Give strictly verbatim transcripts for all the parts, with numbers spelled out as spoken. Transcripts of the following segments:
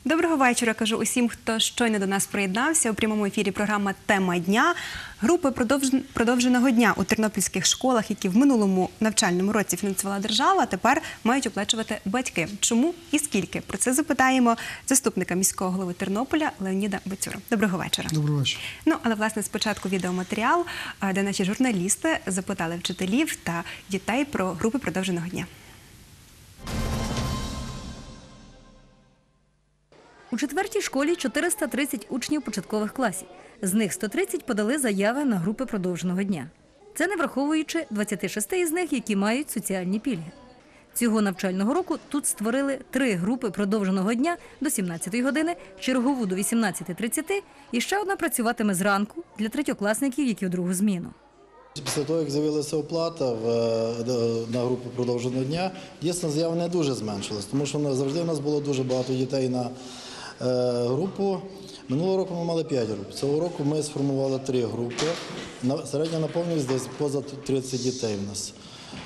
Доброго вечора, кажу усім, хто щойно до нас приєднався. У прямому ефірі програма «Тема дня». Групи продовженого дня у тернопільських школах, які в минулому навчальному році фінансувала держава, тепер мають оплачувати батьки. Чому і скільки? Про це запитаємо заступника міського голови Тернополя Леоніда Бацюра. Доброго вечора. Доброго вечора. Ну, але, власне, спочатку відеоматеріал, де наші журналісти запитали вчителів та дітей про групи продовженого дня. У четвертій школі чотириста тридцять учнів початкових класів. З них сто тридцять подали заяви на групи продовженого дня. Це не враховуючи двадцять шість із них, які мають соціальні пільги. Цього навчального року тут створили три групи продовженого дня до сімнадцятої години, чергову до вісімнадцятої тридцять і ще одна працюватиме зранку для третьокласників, які у другу зміну. Після того, як з'явилася оплата на групу продовженого дня, дійсно заяв не дуже зменшилась, тому що завжди у нас було дуже багато дітей на групу. Минулого року ми мали п'ять груп. Цього року ми сформували три групи. Середня наповнюваність десь поза тридцять дітей в нас.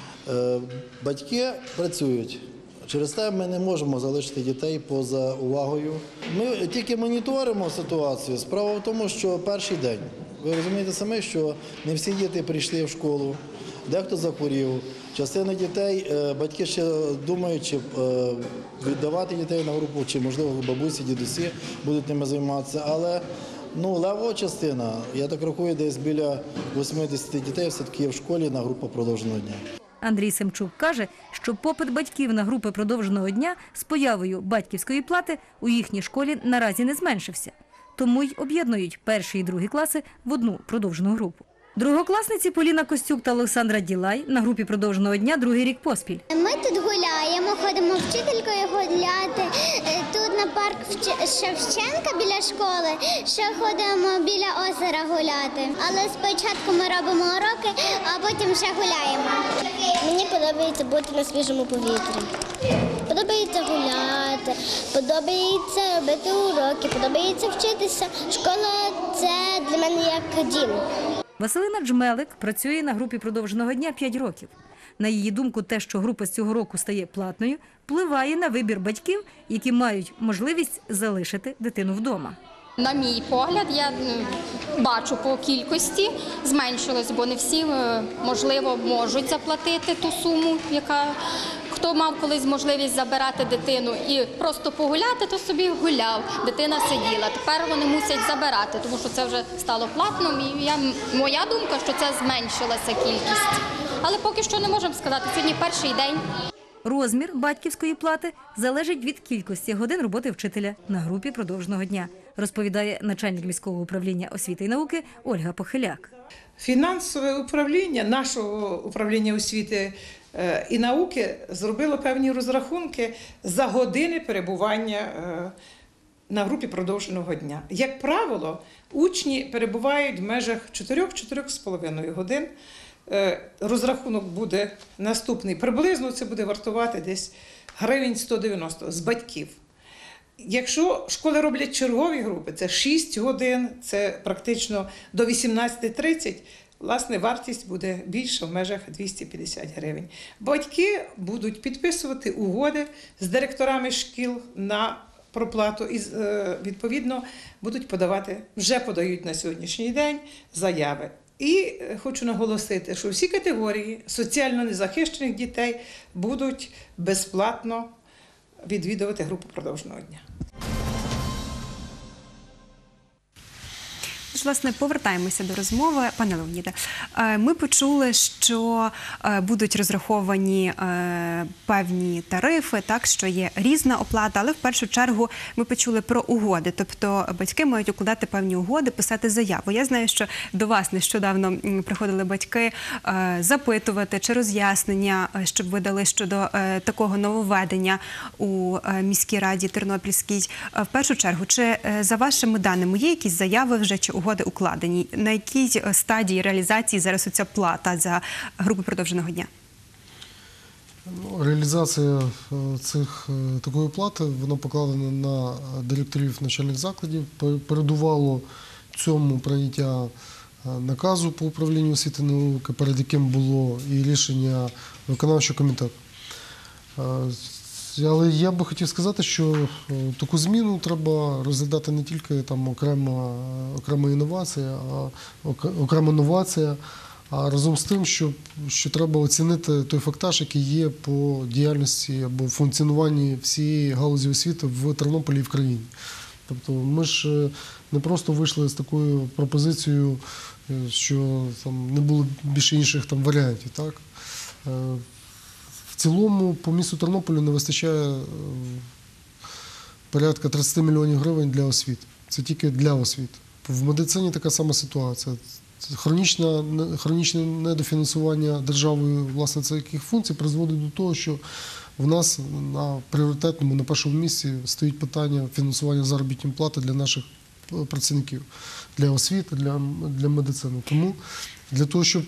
Батьки працюють. Через те ми не можемо залишити дітей поза увагою. Ми тільки моніторимо ситуацію. Справа в тому, що перший день. Ви розумієте самі, що не всі діти прийшли в школу, дехто захворів. Частина дітей, батьки ще думають, чи віддавати дітей на групу, чи, можливо, бабусі, дідусі будуть ними займатися. Але ну, левова частина, я так рахую, десь біля вісімдесят дітей все-таки є в школі на групу продовженого дня. Андрій Семчук каже, що попит батьків на групи продовженого дня з появою батьківської плати у їхній школі наразі не зменшився. Тому й об'єднують перші і другі класи в одну продовжену групу. Другокласниці Поліна Костюк та Олександра Ділай на групі продовженого дня другий рік поспіль. Ми тут гуляємо, ходимо вчителькою гуляти. Тут на парк Шевченка біля школи, ще ходимо біля озера гуляти. Але спочатку ми робимо уроки, а потім ще гуляємо. Мені подобається бути на свіжому повітрі. Подобається гуляти, подобається робити уроки, подобається вчитися. Школа – це для мене як дім. Василина Джмелик працює на групі продовженого дня п'ять років. На її думку, те, що група з цього року стає платною, впливає на вибір батьків, які мають можливість залишити дитину вдома. На мій погляд, я бачу по кількості зменшилось, бо не всі, можливо, можуть заплатити ту суму, яка хто мав колись можливість забирати дитину і просто погуляти, то собі гуляв, дитина сиділа. Тепер вони мусять забирати, тому що це вже стало платним. І я, моя думка, що це зменшилася кількість. Але поки що не можемо сказати, сьогодні перший день. Розмір батьківської плати залежить від кількості годин роботи вчителя на групі продовженого дня, розповідає начальник міського управління освіти і науки Ольга Похиляк. Фінансове управління нашого управління освіти і науки зробило певні розрахунки за години перебування на групі продовженого дня. Як правило, учні перебувають в межах чотири-чотири з половиною годин. Розрахунок буде наступний. Приблизно це буде вартувати десь гривень сто дев'яносто з батьків. Якщо школи роблять чергові групи, це шість годин, це практично до вісімнадцятої тридцять, власне, вартість буде більша в межах двісті п'ятдесят гривень. Батьки будуть підписувати угоди з директорами шкіл на проплату і, відповідно, будуть подавати, вже подають на сьогоднішній день заяви. І хочу наголосити, що всі категорії соціально незахищених дітей будуть безплатно відвідувати групу продовженого дня. Власне, повертаємося до розмови. Пане Леоніде, ми почули, що будуть розраховані певні тарифи, так, що є різна оплата, але в першу чергу ми почули про угоди, тобто батьки мають укладати певні угоди, писати заяву. Я знаю, що до вас нещодавно приходили батьки запитувати чи роз'яснення, щоб ви дали щодо такого нововведення у міській раді Тернопільській. В першу чергу, чи за вашими даними є якісь заяви вже чи угоди укладені? На якій стадії реалізації зараз оця плата за групи продовженого дня? Реалізація цих, такої плати, вона покладена на директорів навчальних закладів. Передувало цьому прийняття наказу по управлінню освіти і науки, перед яким було і рішення виконавчого комітету. Але я би хотів сказати, що е, таку зміну треба розглядати не тільки там окрема, окрема інновація, а ок- окрема новація, а разом з тим, що, що треба оцінити той фактаж, який є по діяльності або функціонуванні всієї галузі освіти в Тернополі і в країні. Тобто ми ж е, не просто вийшли з такою пропозицією, е, що там не було більше інших там варіантів. Так? Е, В цілому по місту Тернополю не вистачає е, порядка тридцять мільйонів гривень для освіти. Це тільки для освіти. В медицині така сама ситуація. Хронічне, хронічне недофінансування державою власне цих функцій призводить до того, що в нас на пріоритетному, на першому місці стоїть питання фінансування заробітної плати для наших працівників, для освіти, для, для медицини. Тому для того, щоб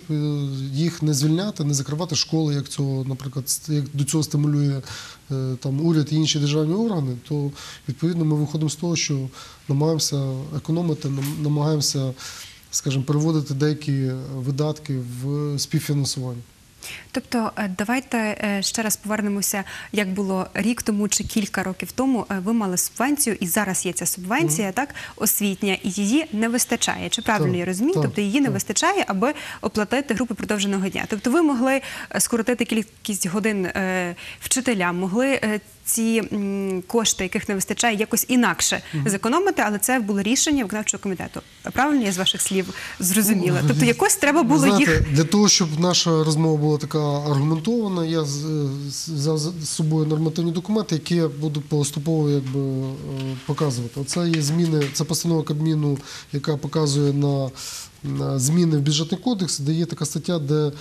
їх не звільняти, не закривати школи, як цього, наприклад, як до цього стимулює там уряд і інші державні органи, то відповідно ми виходимо з того, що намагаємося економити, намагаємося, скажімо, переводити деякі видатки в співфінансування. Тобто, е, давайте е, ще раз повернемося, як було рік тому чи кілька років тому. е, Ви мали субвенцію, і зараз є ця субвенція, так, освітня, і її не вистачає. Чи правильно Так, я розумію? так, Тобто її не так. вистачає, аби оплатити групи продовженого дня. Тобто ви могли е, скоротити кількість годин е, вчителям, могли е, ці м, кошти, яких не вистачає, якось інакше зекономити, але це було рішення виконавчого комітету. Правильно я з ваших слів зрозуміла? Тобто якось треба було Знаєте, їх... для того, щоб наша розмова була така аргументована, я з- з- взяв з собою нормативні документи, які я буду поступово якби, е, показувати. Оце є зміни, це постанова Кабміну, яка показує на, на зміни в бюджетний кодекс, де є така стаття, де е,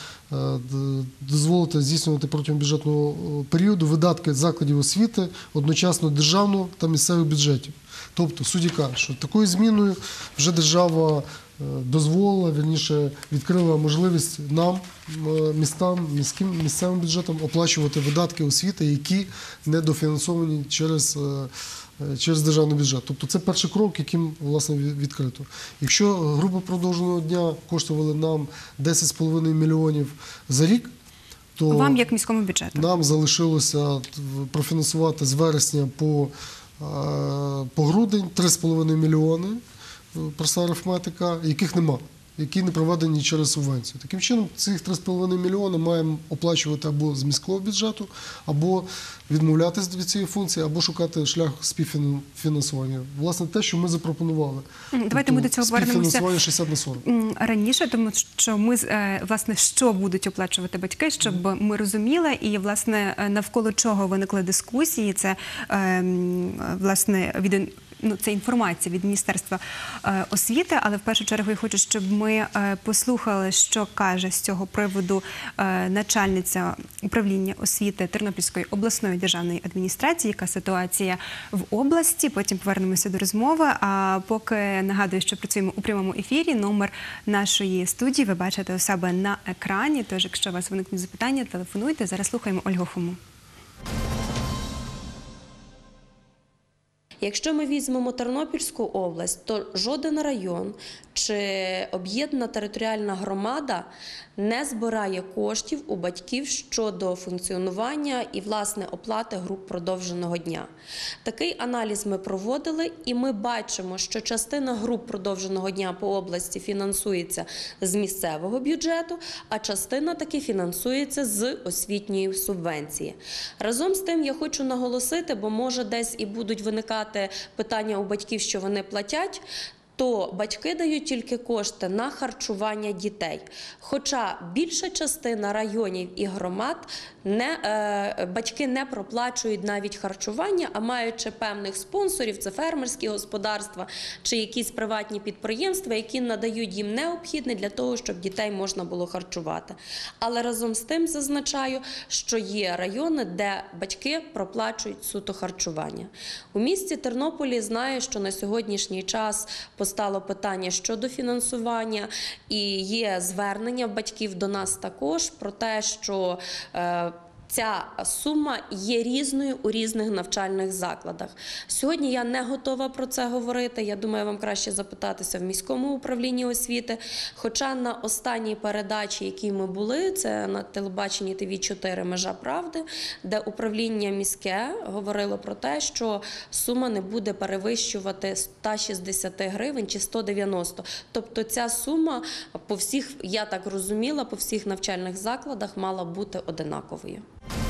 д- дозволити здійснювати протягом бюджетного е, періоду видатки закладів освіти одночасно державного та місцевих бюджетів. Тобто, суть яка, що такою зміною вже держава е, дозволила, вірніше, відкрила можливість нам, е, містам, міським, місцевим бюджетам оплачувати видатки освіти, які недофінансовані через, е, е, через державний бюджет. Тобто це перший крок, яким, власне, від- відкрито. Якщо групи продовженого дня коштували нам десять з половиною мільйонів за рік, то Вам, як міському бюджету. нам залишилося профінансувати з вересня по, е, по грудень три з половиною мільйони, е, проста арифметика, яких нема, які не проведені через субвенцію. Таким чином, цих три з половиною мільйони маємо оплачувати або з міського бюджету, або відмовлятися від цієї функції, або шукати шлях співфінансування. Власне, те, що ми запропонували. М, давайте ми до цього повернемося. Співфінансування шістдесят на сорок. М, раніше, тому що ми з- е, власне, що будуть оплачувати батьки, щоб ми розуміли, і власне е, навколо чого виникли дискусії. Це е, м, власне від ін- ну, це інформація від Міністерства е, освіти, але в першу чергу я хочу, щоб ми е, послухали, що каже з цього приводу е, начальниця управління освіти Тернопільської обласної державної адміністрації, яка ситуація в області. Потім повернемося до розмови. А поки нагадую, що працюємо у прямому ефірі. Номер нашої студії ви бачите у себе на екрані. Тож, якщо у вас виникнуть запитання, телефонуйте. Зараз слухаємо Ольгу Хому. Якщо ми візьмемо Тернопільську область, то жоден район чи об'єднана територіальна громада не збирає коштів у батьків щодо функціонування і, власне, оплати груп продовженого дня. Такий аналіз ми проводили, і ми бачимо, що частина груп продовженого дня по області фінансується з місцевого бюджету, а частина таки фінансується з освітньої субвенції. Разом з тим я хочу наголосити, бо може десь і будуть виникати питання у батьків, що вони платять, то батьки дають тільки кошти на харчування дітей. Хоча більша частина районів і громад не, е, батьки не проплачують навіть харчування, а маючи певних спонсорів, це фермерські господарства чи якісь приватні підприємства, які надають їм необхідне для того, щоб дітей можна було харчувати. Але разом з тим зазначаю, що є райони, де батьки проплачують суто харчування. У місті Тернополі знаю, що на сьогоднішній час постало питання щодо фінансування, і є звернення батьків до нас також про те, що е, ця сума є різною у різних навчальних закладах. Сьогодні я не готова про це говорити. Я думаю, вам краще запитатися в міському управлінні освіти. Хоча на останній передачі, якій ми були, це на телебаченні Т В чотири «Межа правди», де управління міське говорило про те, що сума не буде перевищувати сто шістдесят гривень чи сто дев'яносто. Тобто ця сума по всіх, я так розуміла, по всіх навчальних закладах мала бути одинаковою.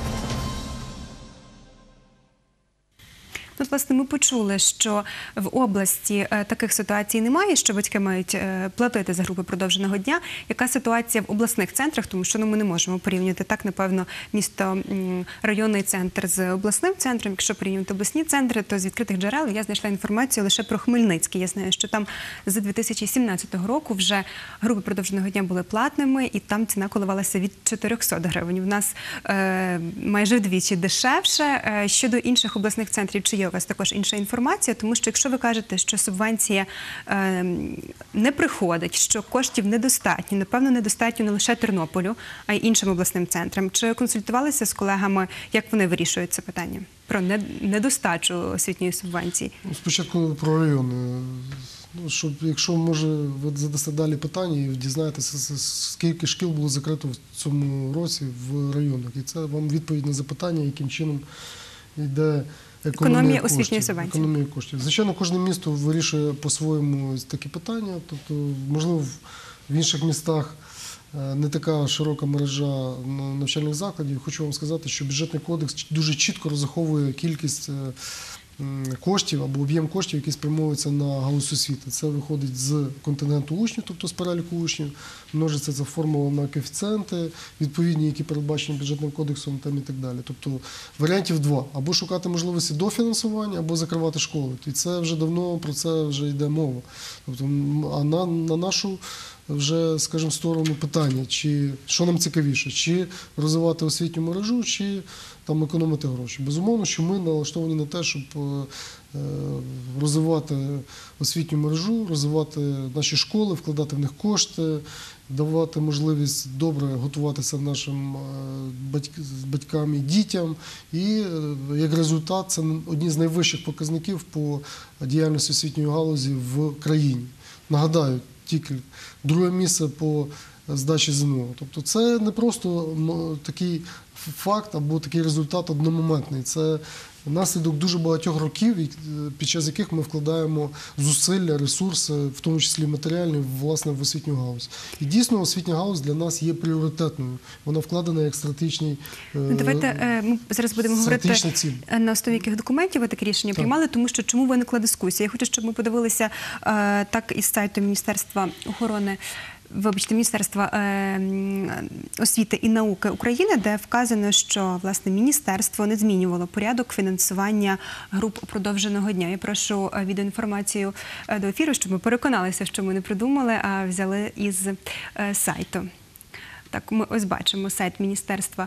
От, власне, ми почули, що в області е, таких ситуацій немає, що батьки мають е, платити за групи продовженого дня. Яка ситуація в обласних центрах? Тому що ну, ми не можемо порівняти так, напевно, місто, м, районний центр з обласним центром. Якщо порівнювати обласні центри, то з відкритих джерел я знайшла інформацію лише про Хмельницький. Я знаю, що там з дві тисячі сімнадцятого року вже групи продовженого дня були платними, і там ціна коливалася від чотирьохсот гривень. У нас е, майже вдвічі дешевше. Е, щодо інших обласних центрів, чи є у вас також інша інформація, тому що якщо ви кажете, що субвенція е, не приходить, що коштів недостатньо, напевно, недостатньо не лише Тернополю, а й іншим обласним центрам. Чи консультувалися з колегами, як вони вирішують це питання про недостачу освітньої субвенції? Спочатку про райони. Ну, щоб, якщо, може, ви задасте далі питання і дізнаєтеся, скільки шкіл було закрито в цьому році в районах. І це вам відповідь на запитання, яким чином йде економія, економія освітньої субвенції. Економія коштів. Звичайно, кожне місто вирішує по-своєму такі питання. Тобто, можливо, в інших містах не така широка мережа навчальних закладів. Хочу вам сказати, що бюджетний кодекс дуже чітко розраховує кількість коштів або об'єм коштів, які спрямовуються на галузь освіти. Це виходить з контингенту учнів, тобто з переліку учнів, множиться ця формула на коефіцієнти, відповідні, які передбачені бюджетним кодексом там, і так далі. Тобто варіантів два. Або шукати можливості дофінансування, або закривати школи. І це вже давно, про це вже йде мова. Тобто, а на, на нашу вже, скажімо, сторону питання, чи що нам цікавіше, чи розвивати освітню мережу, чи там економити гроші. Безумовно, що ми налаштовані на те, щоб розвивати освітню мережу, розвивати наші школи, вкладати в них кошти, давати можливість добре готуватися нашим батькам і дітям. І як результат, це одні з найвищих показників по діяльності освітньої галузі в країні. Нагадаю, тільки друге місце по здачі зе ен о. Тобто це не просто такий факт або такий результат одномоментний. Це наслідок дуже багатьох років, під час яких ми вкладаємо зусилля, ресурси, в тому числі матеріальні, власне, в освітню галузь. І дійсно освітня галузь для нас є пріоритетною. Вона вкладена як стратегічний ну, давайте ми зараз будемо говорити ціль. На основі яких документів ви таке рішення так. приймали, тому що чому виникла дискусія. Я хочу, щоб ми подивилися так із сайту Міністерства охорони Вибачте, Міністерства е, освіти і науки України, де вказано, що власне міністерство не змінювало порядок фінансування груп продовженого дня. Я прошу відеоінформацію до ефіру, щоб ми переконалися, що ми не придумали, а взяли із е, сайту. Так, ми ось бачимо сайт Міністерства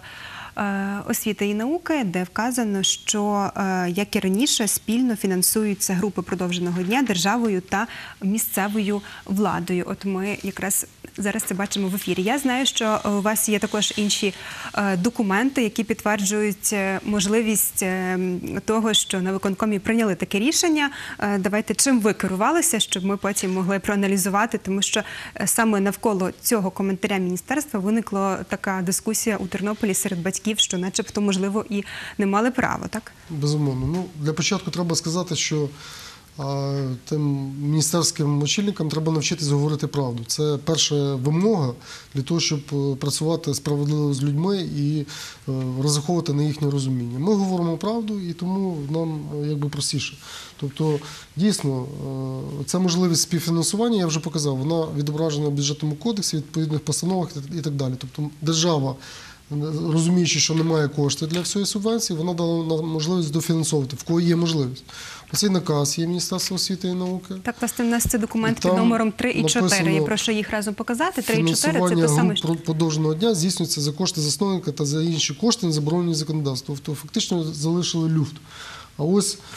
освіти і науки, де вказано, що, як і раніше, спільно фінансуються групи продовженого дня державою та місцевою владою. От ми якраз зараз це бачимо в ефірі. Я знаю, що у вас є також інші документи, які підтверджують можливість того, що на виконкомі прийняли таке рішення. Давайте, чим ви керувалися, щоб ми потім могли проаналізувати, тому що саме навколо цього коментаря міністерства виникла така дискусія у Тернополі серед батьків, що начебто, можливо, і не мали права, так? Безумовно. Ну, для початку треба сказати, що а, тим міністерським очільникам треба навчитися говорити правду. Це перша вимога для того, щоб працювати справедливо з людьми і а, розраховувати на їхнє розуміння. Ми говоримо правду, і тому нам якби простіше. Тобто, дійсно, ця можливість співфінансування, я вже показав, вона відображена в бюджетному кодексі, відповідних постановах і так далі. Тобто, держава, розуміючи, що немає коштів для всієї субвенції, вона дала нам можливість дофінансовувати, в кого є можливість. Оцей наказ є Міністерства освіти і науки. Так, власне, у нас це документ під номером три і чотири. Я прошу їх разом показати. три і чотири – це те саме. Фінансування груп продовженого дня здійснюється за кошти засновника та за інші кошти, не заборонені законодавством. Тобто, фактично залишили люфт. А ось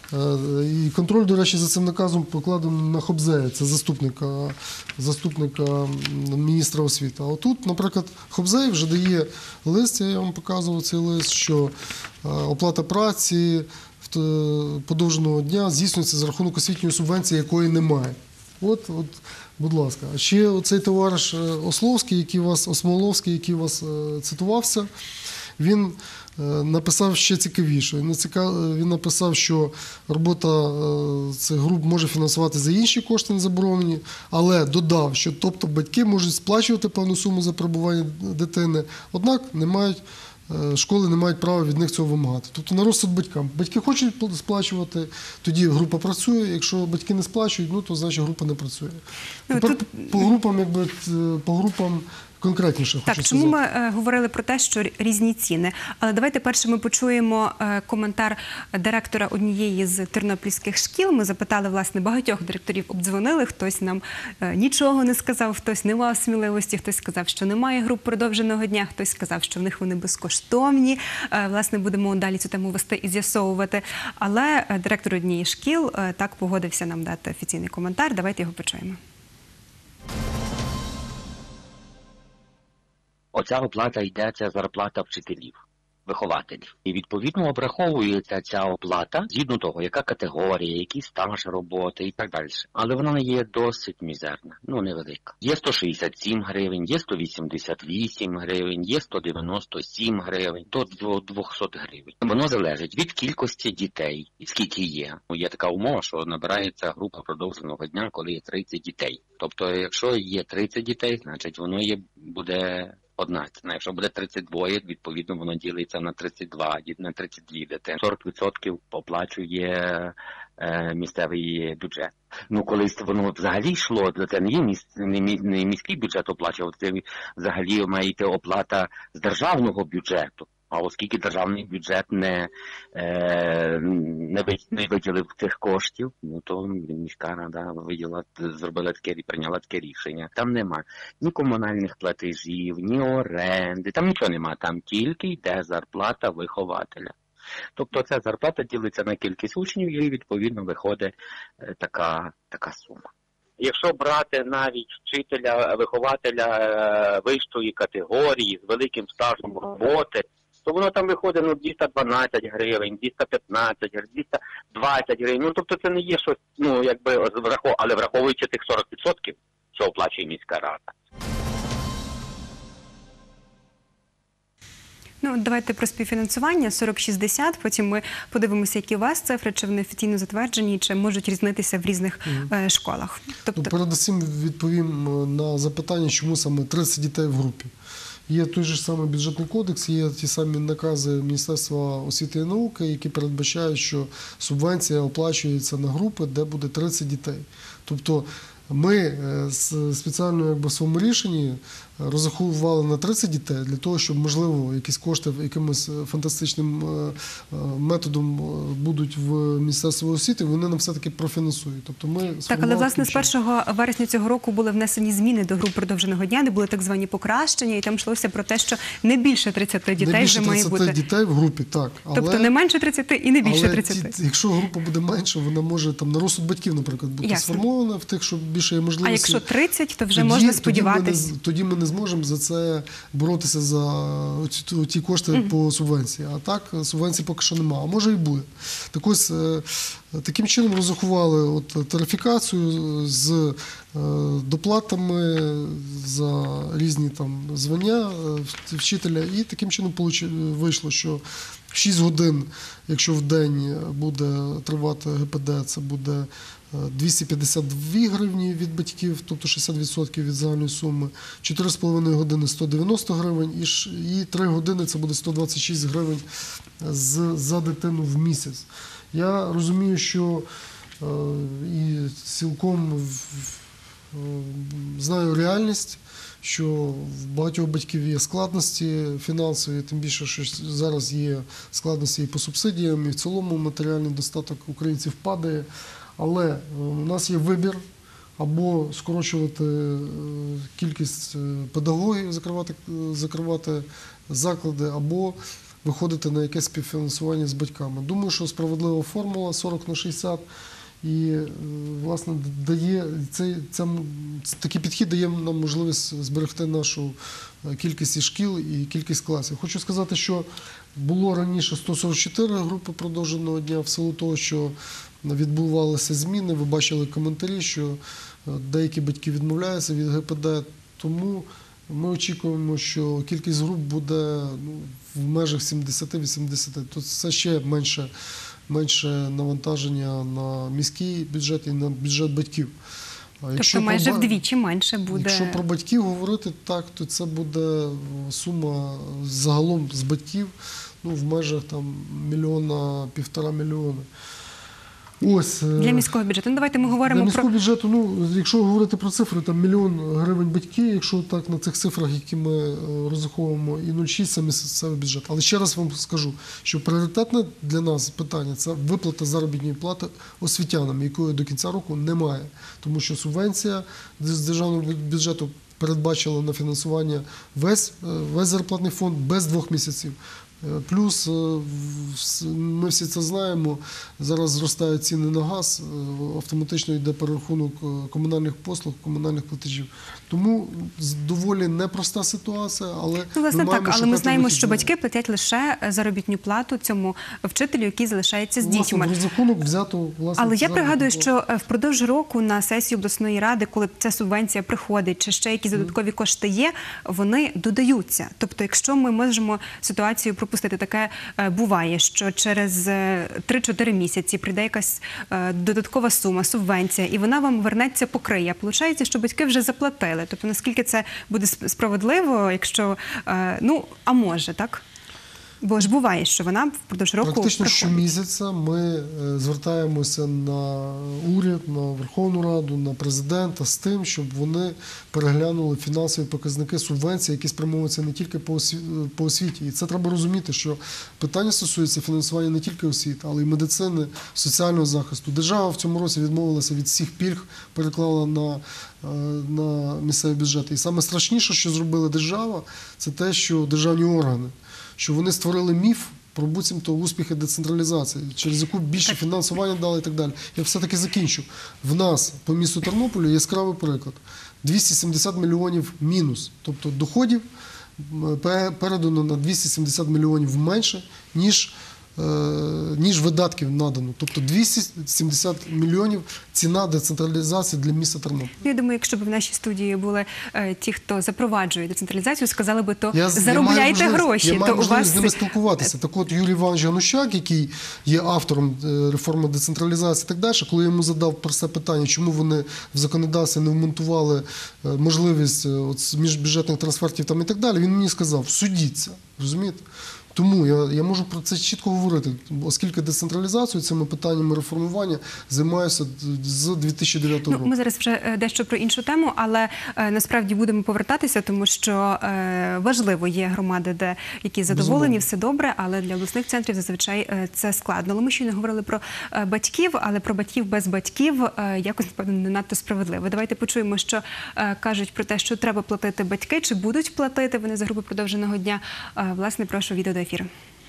І контроль, до речі, за цим наказом покладено на Хобзея, це заступника, заступника міністра освіти. А отут, наприклад, Хобзей вже дає лист, я вам показував цей лист, що оплата праці подовженого дня здійснюється за рахунок освітньої субвенції, якої немає. От, от, будь ласка. А ще оцей товариш Ословський, який вас, Осмоловський, який у вас цитувався, він написав ще цікавіше. Він написав, що робота цих груп може фінансувати за інші кошти, не заборонені, але додав, що тобто батьки можуть сплачувати певну суму за перебування дитини, однак не мають, школи не мають права від них цього вимагати. Тобто на розсуд батькам. Батьки хочуть сплачувати, тоді група працює, якщо батьки не сплачують, ну, то значить група не працює. Ну, Тепер тут... по групам, якби, по групам конкретніше хочу Так, чому сказати. ми е, говорили про те, що різні ціни. Але давайте перше ми почуємо е, коментар директора однієї з тернопільських шкіл. Ми запитали, власне, багатьох директорів обдзвонили, хтось нам е, нічого не сказав, хтось не мав сміливості, хтось сказав, що немає груп продовженого дня, хтось сказав, що в них вони безкоштовні. Е, власне, будемо далі цю тему вести і з'ясовувати. Але е, директор однієї з шкіл е, так погодився нам дати офіційний коментар. Давайте його почуємо. Оця оплата йде, це зарплата вчителів, вихователів. І відповідно обраховується ця оплата згідно того, яка категорія, який стаж роботи і так далі. Але вона не є досить мізерна, ну невелика. Є сто шістдесят сім гривень, є сто вісімдесят вісім гривень, є сто дев'яносто сім гривень, до двісті гривень. Воно залежить від кількості дітей, скільки є. Є така умова, що набирається група продовженого дня, коли є тридцять дітей. Тобто, якщо є тридцять дітей, значить воно є, буде одна ціна. Якщо буде тридцять два, відповідно воно ділиться на тридцять два, на тридцять дві дитини. сорок відсотків оплачує е, місцевий бюджет. Ну, колись воно взагалі йшло, це не є міс, не, міс, не міський бюджет оплачував, це взагалі має йти оплата з державного бюджету. А оскільки державний бюджет не, е, не виділив цих коштів, ну то міська рада виділа, зробила таке, прийняла таке рішення. Там нема ні комунальних платежів, ні оренди, там нічого нема, там тільки йде зарплата вихователя. Тобто ця зарплата ділиться на кількість учнів і відповідно виходить е, така, така сума. Якщо брати навіть вчителя, вихователя вищої категорії з великим стажем роботи, то воно там виходить ну, двісті дванадцять гривень, двісті п'ятнадцять гривень, двісті двадцять гривень. Ну, тобто це не є щось, ну, якби, але враховуючи тих сорок відсотків, що оплачує міська рада. Ну, давайте про співфінансування сорок шістдесят, потім ми подивимося, які у вас цифри, чи вони офіційно затверджені, чи можуть різнитися в різних mm. школах. Тобто... Ну, передусім відповім на запитання, чому саме тридцять дітей в групі. Є той же самий бюджетний кодекс, є ті самі накази Міністерства освіти і науки, які передбачають, що субвенція оплачується на групи, де буде тридцять дітей. Тобто ми спеціально якби, в своєму рішенні розраховували на тридцять дітей для того, щоб, можливо, якісь кошти якимось фантастичним методом будуть в Міністерстві освіти, вони нам все-таки профінансують. Тобто ми так, але, власне, з першого вересня цього року були внесені зміни до груп продовженого дня, де були так звані покращення, і там йшлося про те, що не більше тридцяти дітей вже має бути. Не більше тридцяти дітей в групі, так. Але, тобто не менше тридцяти і не більше тридцяти. Але ті, якщо група буде менше, вона може там на розсуд батьків, наприклад, бути Ясно. сформована в тих, що більше є можливості. А якщо тридцять, то вже тоді, можна сподіватися. Тоді, тоді ми не зможемо за це боротися за ті, ті кошти mm-hmm. по субвенції. А так, субвенції поки що немає. А може і буде. Так ось, таким чином розрахували от тарифікацію з доплатами за різні там звання вчителя. І таким чином вийшло, що шість годин, якщо в день буде тривати ГПД, це буде двісті п'ятдесят дві гривні від батьків, тобто шістдесят відсотків від загальної суми, чотири з половиною години сто дев'яносто гривень і три години це буде сто двадцять шість гривень за дитину в місяць. Я розумію, що і цілком знаю реальність, що в багатьох батьків є складності фінансові, тим більше, що зараз є складності і по субсидіям, і в цілому матеріальний достаток українців падає. Але у нас є вибір або скорочувати кількість педагогів, закривати, закривати заклади, або виходити на якесь співфінансування з батьками. Думаю, що справедлива формула сорок на шістдесят. І, е, власне, дає цей, ця, такий підхід дає нам можливість зберегти нашу кількість і шкіл і кількість класів. Хочу сказати, що було раніше сто сорок чотири групи продовженого дня, в силу того, що відбувалися зміни, ви бачили коментарі, що деякі батьки відмовляються від ге пе де, тому ми очікуємо, що кількість груп буде ну, в межах сімдесят-вісімдесят. Тобто це ще менше, менше навантаження на міський бюджет і на бюджет батьків. Тобто майже про, вдвічі менше буде. Якщо про батьків говорити, так, то це буде сума загалом з батьків ну, в межах там, мільйона, півтора мільйона. Ось, для міського бюджету. Ну, давайте ми говоримо для міського про... бюджету, ну, якщо говорити про цифри, там мільйон гривень батьки, якщо так на цих цифрах, які ми розраховуємо, і нуль цілих шість – це місцевий бюджет. Але ще раз вам скажу, що пріоритетне для нас питання – це виплата заробітної плати освітянам, якої до кінця року немає. Тому що субвенція з державного бюджету передбачила на фінансування весь, весь зарплатний фонд без двох місяців. Плюс, ми всі це знаємо, зараз зростають ціни на газ, автоматично йде перерахунок комунальних послуг, комунальних платежів. Тому доволі непроста ситуація, але ну, власне, ми маємо так, але ми знаємо, що вихід. батьки платять лише заробітну плату цьому вчителю, який залишається з Власне, дітьми. в розрахунок взято, власне, Але я пригадую, плату. що впродовж року на сесію обласної ради, коли ця субвенція приходить, чи ще якісь додаткові кошти є, вони додаються. Тобто, якщо ми можемо ситуацію пропустити, таке буває, що через три-чотири місяці прийде якась додаткова сума, субвенція, і вона вам вернеться, покриє. Получається, що батьки вже заплатили. Тобто, наскільки це буде справедливо, якщо, ну, а може, так? Бо ж буває, що вона впродовж року практично приходить. щомісяця ми звертаємося на уряд, на Верховну Раду, на президента з тим, щоб вони переглянули фінансові показники субвенцій, які спрямовуються не тільки по освіті, по освіті. І це треба розуміти, що питання стосується фінансування не тільки освіти, але й медицини, соціального захисту. Держава в цьому році відмовилася від всіх пільг, переклала на, на місцеві бюджети. І саме страшніше, що зробила держава, це те, що державні органи, що вони створили міф про буцімто успіхи децентралізації, через яку більше фінансування дали і так далі. Я все-таки закінчу. В нас по місту Тернополю яскравий приклад. двісті сімдесят мільйонів мінус. Тобто доходів передано на двісті сімдесят мільйонів менше, ніж ніж видатків надано. Тобто двісті сімдесят мільйонів ціна децентралізації для міста Тернополя. Я думаю, якщо б в нашій студії були е, ті, хто запроваджує децентралізацію, сказали би, то я, заробляйте я гроші. Я то маю у можливість вас... з ними спілкуватися. Так от Юрій Іванович Ганущак, який є автором реформи децентралізації і так далі, коли я йому задав просте питання, чому вони в законодавстві не вмонтували можливість от, міжбюджетних трансфертів там і так далі, він мені сказав, судіться, розумієте? Тому я, я можу про це чітко говорити, оскільки децентралізацією, цими питаннями реформування займаюся з дві тисячі дев'ятого року. Ну, ми зараз вже дещо про іншу тему, але е, насправді будемо повертатися, тому що е, важливо, є громади, де які задоволені, все добре, але для обласних центрів зазвичай е, це складно. Але ми ще не говорили про е, батьків, але про батьків без батьків е, якось, напевно, не надто справедливо. Давайте почуємо, що е, кажуть про те, що треба платити батьки, чи будуть платити вони за групи продовженого дня. Е, власне, прошу відео до ефіру.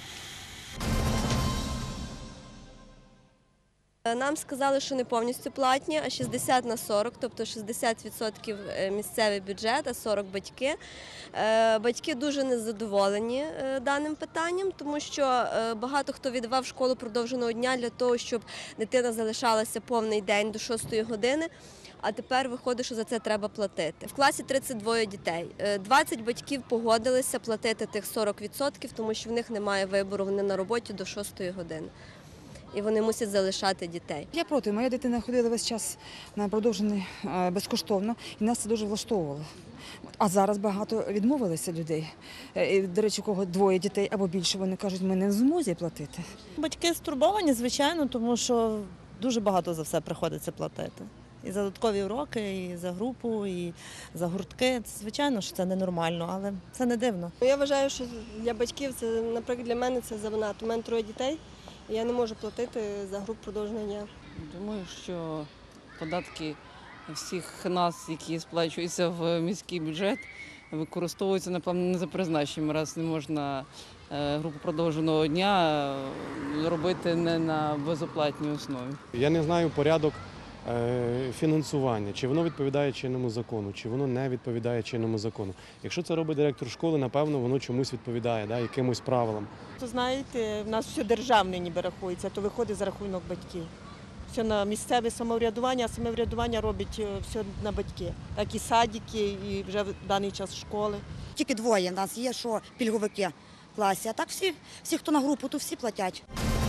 Нам сказали, що не повністю платні, а шістдесят на сорок, тобто шістдесят відсотків місцевий бюджет, а сорок батьки. Батьки дуже незадоволені даним питанням, тому що багато хто віддавав школу продовженого дня для того, щоб дитина залишалася повний день до шостої години. А тепер виходить, що за це треба платити. В класі тридцять двоє дітей. двадцять батьків погодилися платити тих сорок відсотків, тому що в них немає вибору, вони на роботі до шостої години. І вони мусять залишати дітей. Я проти. Моя дитина ходила весь час на продовжений безкоштовно, і нас це дуже влаштовувало. А зараз багато відмовилися людей. До речі, у кого двоє дітей або більше, вони кажуть, ми не в змозі платити. Батьки стурбовані, звичайно, тому що дуже багато за все приходиться платити. І за додаткові уроки, і за групу, і за гуртки. Звичайно, що це ненормально, але це не дивно. Я вважаю, що для батьків, це, наприклад, для мене це занадто. У мене троє дітей, і я не можу платити за групу продовженого дня. Думаю, що податки всіх нас, які сплачуються в міський бюджет, використовуються, напевно, не за призначенням, раз не можна е, групу продовженого дня е, робити не на безоплатній основі. Я не знаю порядок е, фінансування, чи воно відповідає чинному закону, чи воно не відповідає чинному закону. Якщо це робить директор школи, напевно, воно чомусь відповідає, да, якимось правилам. То знаєте, в нас все державне ніби рахується, то виходить за рахунок батьків. Все на місцеве самоврядування, а самоврядування робить все на батьки. Так і садики, і вже в даний час школи. Тільки двоє в нас є, що пільговики в класі, а так всі, всі, хто на групу, то всі платять.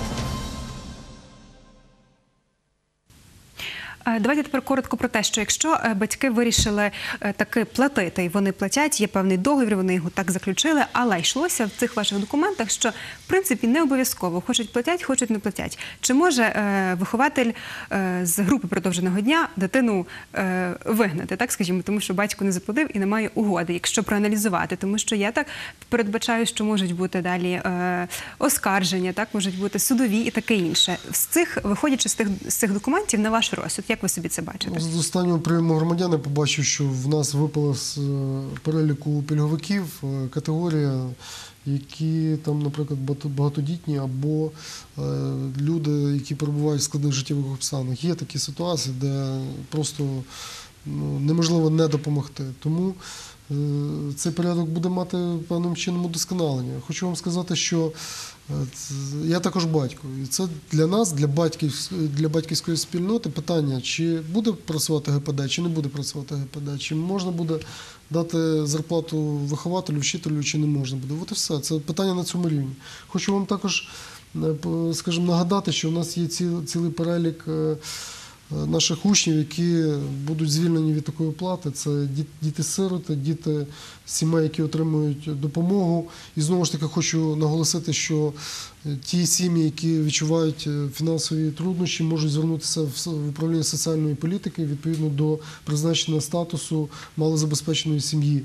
Давайте тепер коротко про те, що якщо батьки вирішили таки платити, і вони платять, є певний договір, вони його так заключили, але йшлося в цих ваших документах, що в принципі не обов'язково, хочуть платять, хочуть не платять. Чи може е, вихователь е, з групи продовженого дня дитину е, вигнати, так скажімо, тому що батько не заплатив і немає угоди, якщо проаналізувати, тому що я так передбачаю, що можуть бути далі е, оскарження, так, можуть бути судові і таке інше. З цих, виходячи з цих, з цих документів, на ваш розсуд, як ви собі це бачите? З останнього прийому громадян я побачив, що в нас випала з переліку пільговиків категорія, які там, наприклад, багатодітні або люди, які перебувають в складних життєвих обставинах. Є такі ситуації, де просто ну, неможливо не допомогти. Тому цей порядок буде мати певним чином удосконалення. Хочу вам сказати, що я також батько. І це для нас, для, батьків, для батьківської спільноти питання, чи буде працювати ГПД, чи не буде працювати ГПД, чи можна буде дати зарплату вихователю, вчителю, чи не можна буде. От і все. Це питання на цьому рівні. Хочу вам також, скажімо, нагадати, що у нас є цілий перелік наших учнів, які будуть звільнені від такої оплати. Це діти-сироти, діти сімей, які отримують допомогу. І знову ж таки хочу наголосити, що ті сім'ї, які відчувають фінансові труднощі, можуть звернутися в управління соціальної політики відповідно до призначення статусу малозабезпеченої сім'ї.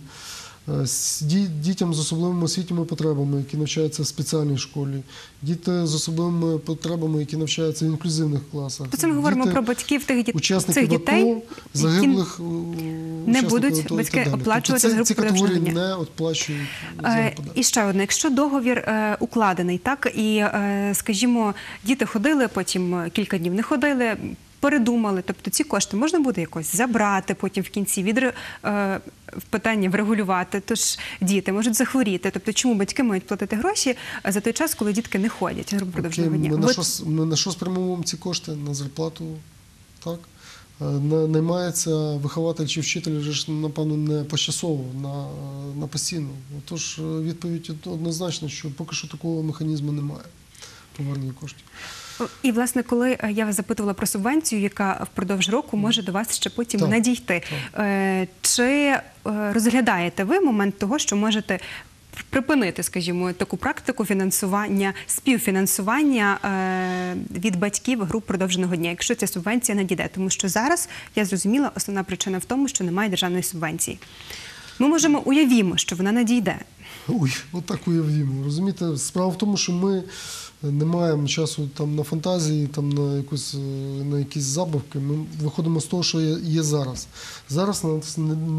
Дітям з особливими освітніми потребами, які навчаються в спеціальній школі, діти з особливими потребами, які навчаються в інклюзивних класах. Це ми говоримо діти, про батьків тих, учасників цих дітей, АТО, загиблих не будуть батьки оплачувати з групи продовженого дня. не оплачують І ще одне, якщо договір е, укладений, так, і, е, скажімо, діти ходили, потім кілька днів не ходили, передумали, тобто ці кошти можна буде якось забрати, потім в кінці від е, питання врегулювати, тож діти можуть захворіти. Тобто чому батьки мають платити гроші за той час, коли дітки не ходять на групу продовженого дня? Ми на, що, ми на що спрямовуємо ці кошти? На зарплату, так? Наймається вихователь чи вчитель, ж, напевно, не почасово, на, на постійно. Тож відповідь однозначно, що поки що такого механізму немає повернення коштів. І, власне, коли я вас запитувала про субвенцію, яка впродовж року може до вас ще потім так, надійти, так. Чи розглядаєте ви момент того, що можете припинити, скажімо, таку практику фінансування, співфінансування від батьків груп продовженого дня, якщо ця субвенція надійде? Тому що зараз, я зрозуміла, основна причина в тому, що немає державної субвенції. Ми можемо уявімо, що вона надійде. Ой, отак уявімо. Розумієте, справа в тому, що ми не маємо часу там на фантазії, там на якусь на якісь забавки. Ми виходимо з того, що є, є зараз. Зараз у нас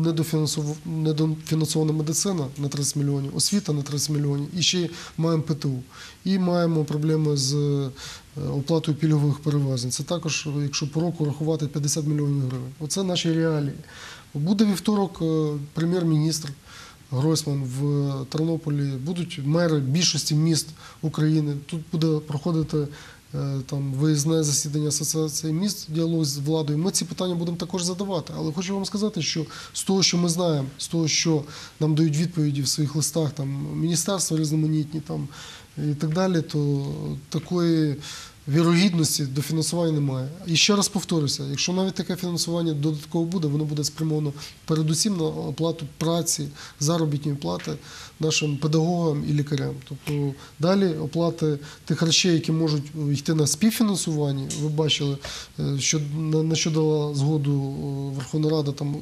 недофінансована медицина на тридцять мільйонів, освіта на тридцять мільйонів, і ще маємо ПТУ. І маємо проблеми з оплатою пільгових перевезень. Це також, якщо по року рахувати, п'ятдесят мільйонів гривень. Оце наші реалії. Буде вівторок прем'єр-міністр Гройсман в Тернополі, будуть мери більшості міст України. Тут буде проходити там виїзне засідання асоціації міст, діалог з владою. Ми ці питання будемо також задавати. Але хочу вам сказати, що з того, що ми знаємо, з того, що нам дають відповіді в своїх листах, там міністерства різноманітні там і так далі, то такої вірогідності до фінансування немає. І ще раз повторюся, якщо навіть таке фінансування додатково буде, воно буде спрямовано передусім на оплату праці, заробітної плати нашим педагогам і лікарям. Тобто далі оплати тих речей, які можуть йти на співфінансування, ви бачили, що на що дала згоду Верховна Рада, там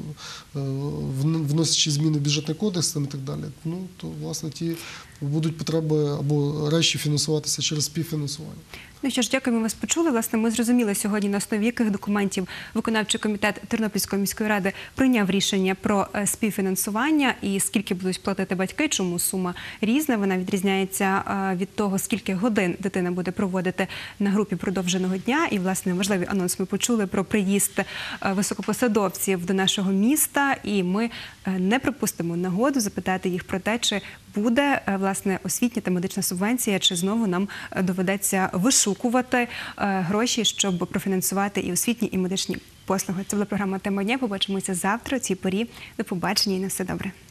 вносячи зміни в бюджетний кодекс і так далі, ну то власне ті будуть потреби або речі фінансуватися через співфінансування. Ну що ж, дякуємо, вас почули. Власне, ми зрозуміли сьогодні, на основі яких документів виконавчий комітет Тернопільської міської ради прийняв рішення про е, співфінансування і скільки будуть платити батьки, чому сума різна. Вона відрізняється е, від того, скільки годин дитина буде проводити на групі продовженого дня. І, власне, важливий анонс ми почули про приїзд е, високопосадовців до нашого міста. І ми е, не пропустимо нагоду запитати їх про те, чи буде, е, власне, освітня та медична субвенція, чи знову нам е, доведеться вишукувати е, гроші, щоб профінансувати і освітні, і медичні послуги. Це була програма «Тема дня». Побачимося завтра о цій порі. До побачення і на все добре.